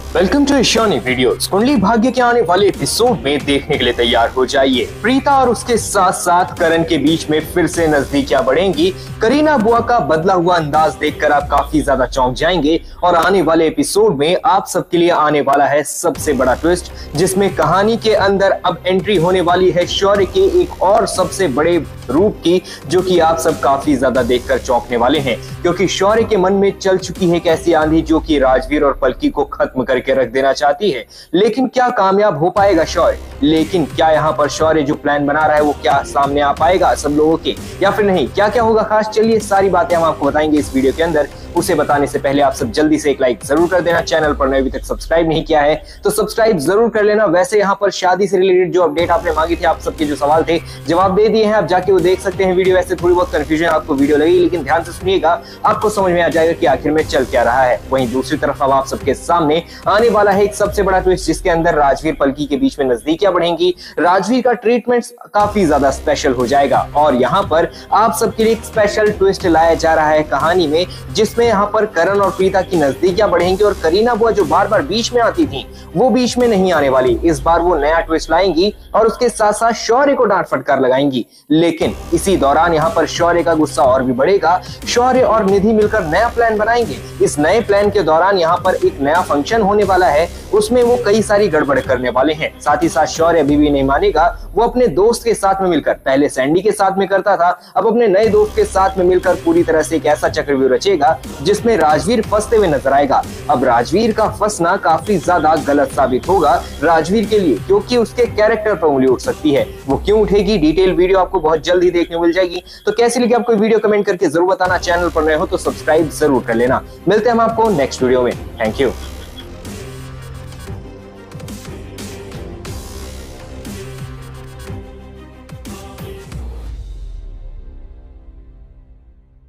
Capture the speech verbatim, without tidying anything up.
Welcome to Ishani videos. Kundali Bhagya के आने वाले एपिसोड में देखने के लिए तैयार हो जाइए। प्रीता और उसके साथ साथ करण के बीच में फिर से नजदीकियां बढ़ेंगी। करीना बुआ का बदला हुआ अंदाज देखकर आप काफी ज्यादा चौंक जाएंगे और आने वाले एपिसोड में आप सबके लिए आने वाला है सबसे बड़ा ट्विस्ट, जिसमें कहानी के अंदर अब एंट्री होने वाली है शौर्य के एक और सबसे बड़े रूप की, जो कि आप सब काफी ज्यादा देखकर चौंकने वाले हैं, क्योंकि शौर्य के मन में चल चुकी है एक ऐसी आंधी जो कि राजवीर और पलकी को खत्म करके रख देना चाहती है। लेकिन क्या कामयाब हो पाएगा शौर्य? लेकिन क्या यहाँ पर शौर्य जो प्लान बना रहा है वो क्या सामने आ पाएगा सब लोगों के, या फिर नहीं? क्या क्या होगा खास, चलिए सारी बातें हम आपको बताएंगे इस वीडियो के अंदर। उसे बताने से पहले आप सब जल्दी से एक लाइक जरूर कर देना। चैनल पर नए अभी तक सब्सक्राइब नहीं किया है तो सब्सक्राइब जरूर कर लेना। वैसे यहाँ पर शादी से रिलेटेड जो अपडेट आपने मांगी थी, आप सबके जो सवाल थे जवाब दे दिए हैं, आप जाके वो देख सकते हैं वीडियो। वैसे थोड़ी बहुत कंफ्यूजन आपको वीडियो लगी, लेकिन ध्यान से सुनिएगा, आपको समझ में आ जाएगा कि आखिर में चल क्या रहा है। वहीं दूसरी तरफ अब आप सबके सामने आने वाला है एक सबसे बड़ा ट्विस्ट, जिसके अंदर राजवीर पलकी के बीच में नजदीकियां बढ़ेंगी। राजवीर का ट्रीटमेंट काफी ज्यादा स्पेशल हो जाएगा और यहाँ पर आप सबके लिए एक स्पेशल ट्विस्ट लाया जा रहा है कहानी में, जिसमें यहाँ पर करण और प्रीता की नजदीकियां बढ़ेंगी और करीना बुआ जो बार बार बीच में आती थी वो बीच में नहीं आने वाली। इस बार वो नया ट्विस्ट लाएंगी और उसके साथ साथ शौर्य को डांट फटकार लगाएंगी। लेकिन इसी दौरान यहाँ पर शौर्य का गुस्सा और भी बढ़ेगा। शौर्य और निधि मिलकर नया प्लान बनाएंगे। इस नए प्लान के दौरान यहाँ पर एक नया फंक्शन होने वाला है, उसमें वो कई सारी गड़बड़ करने वाले हैं। साथ ही साथ शौर्य अभी भी नहीं मानेगा। वो अपने दोस्त के साथ में मिलकर, पहले सैंडी के साथ में करता था, अब अपने नए दोस्त के साथ में मिलकर पूरी तरह से एक ऐसा चक्रव्यूह रचेगा जिसमें राजवीर फंसते हुए नजर आएगा। अब राजवीर का फंसना काफी ज्यादा गलत साबित होगा राजवीर के लिए, क्योंकि उसके कैरेक्टर पर उंगली उठ सकती है। वो क्यों उठेगी, डिटेल वीडियो आपको बहुत जल्द ही देखने मिल जाएगी। तो कैसी लगी आपको वीडियो कमेंट करके जरूर बताना। चैनल पर नए हो तो सब्सक्राइब जरूर कर लेना। मिलते हैं हम आपको नेक्स्ट वीडियो में। Thank you.